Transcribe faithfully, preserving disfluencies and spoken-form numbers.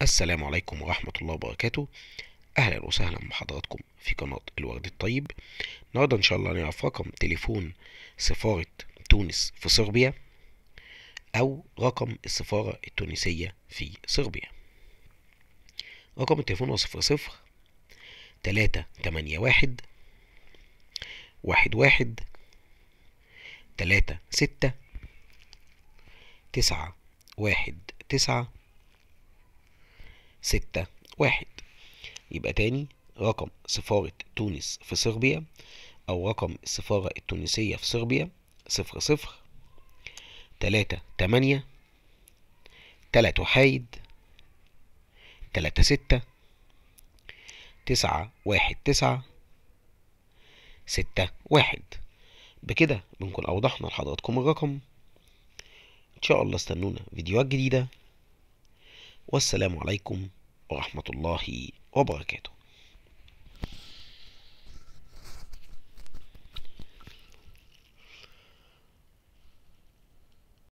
السلام عليكم ورحمة الله وبركاته. أهلا وسهلا بحضراتكم في قناة الورد الطيب. النهاردة إن شاء الله نعرف رقم تليفون سفارة تونس في صربيا أو رقم السفارة التونسية في صربيا. رقم التليفون هو صفر صفر تلاتة تمانية واحد واحد واحد تلاتة ستة تسعة واحد تسعة ستة واحد. يبقى تاني، رقم سفارة تونس في صربيا أو رقم السفارة التونسية في صربيا صفر صفر تلاتة تمانية تلات وحايد تلاتة ستة تسعة واحد تسعة ستة واحد. بكده بنكون أوضحنا لحضراتكم الرقم. إن شاء الله استنونا فيديوهات جديدة، والسلام عليكم ورحمة الله وبركاته.